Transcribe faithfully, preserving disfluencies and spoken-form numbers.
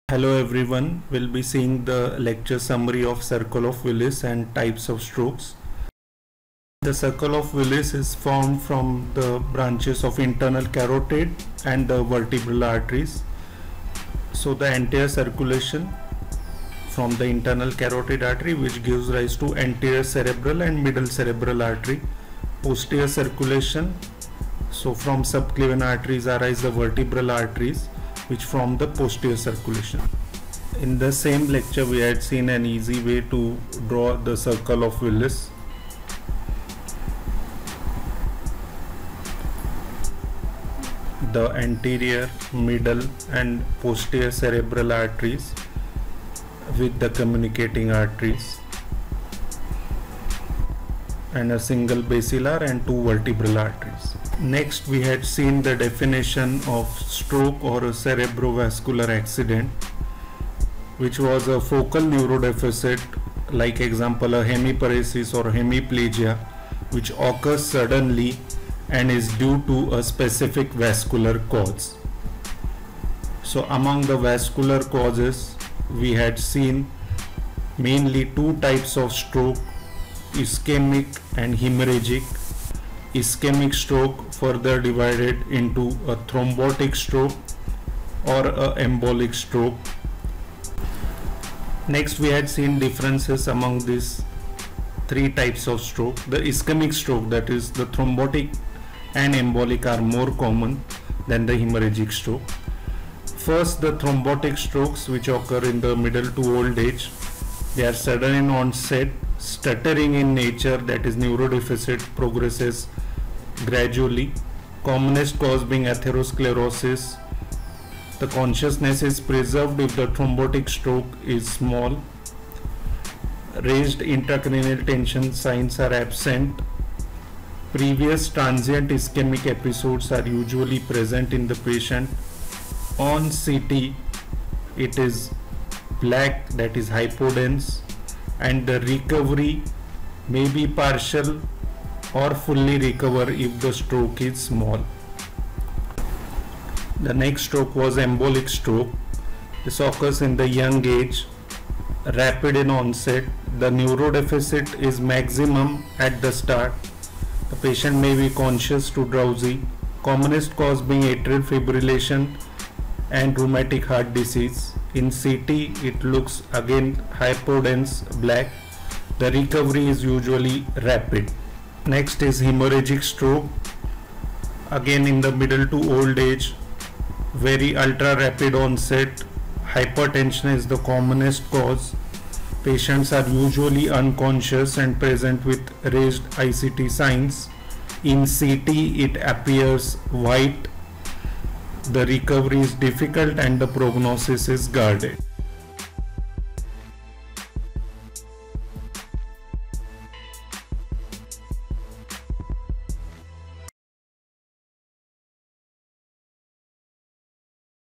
Hello everyone, we'll be seeing the lecture summary of circle of Willis and types of strokes. The circle of Willis is formed from the branches of internal carotid and the vertebral arteries. So the anterior circulation from the internal carotid artery, which gives rise to anterior cerebral and middle cerebral artery. Posterior circulation, so from subclavian arteries arise the vertebral arteries, which form the posterior circulation. In the same lecture we had seen an easy way to draw the circle of Willis. The anterior, middle and posterior cerebral arteries with the communicating arteries, and a single basilar and two vertebral arteries. Next, we had seen the definition of stroke or a cerebrovascular accident, which was a focal neurodeficit, like example a hemiparesis or hemiplegia, which occurs suddenly and is due to a specific vascular cause. So among the vascular causes, we had seen mainly two types of stroke, ischemic and hemorrhagic. Ischemic stroke further divided into a thrombotic stroke or a embolic stroke. Next, we had seen differences among these three types of stroke. The ischemic stroke, that is the thrombotic and embolic, are more common than the hemorrhagic stroke. First, the thrombotic strokes, which occur in the middle to old age. They are sudden in onset, stuttering in nature, that is neurodeficit progresses gradually. Commonest cause being atherosclerosis. The consciousness is preserved if the thrombotic stroke is small. Raised intracranial tension signs are absent. Previous transient ischemic episodes are usually present in the patient. On C T, it is black, that is hypodense, and the recovery may be partial or fully recover if the stroke is small. The next stroke was embolic stroke. This occurs in the young age, rapid in onset. The neurodeficit is maximum at the start. The patient may be conscious to drowsy. Commonest cause being atrial fibrillation and rheumatic heart disease. In C T, it looks again hypodense, black. The recovery is usually rapid. Next is hemorrhagic stroke. Again in the middle to old age, very ultra rapid onset. Hypertension is the commonest cause. Patients are usually unconscious and present with raised I C T signs. In C T, it appears white. The recovery is difficult and the prognosis is guarded.